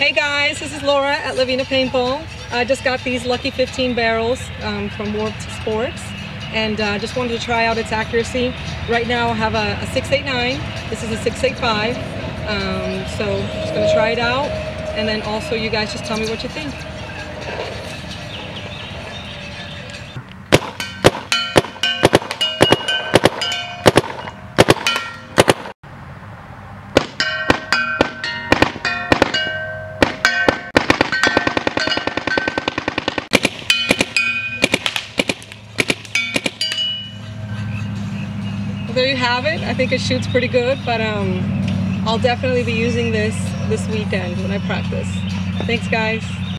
Hey guys, this is Laura at Levena Paintball. I just got these lucky 15 barrels from Warped Sportz, and just wanted to try out its accuracy. Right now I have a 689. This is a 685. So just going to try it out, and then also you guys just tell me what you think. There you have it. I think it shoots pretty good, but I'll definitely be using this weekend when I practice. Thanks guys.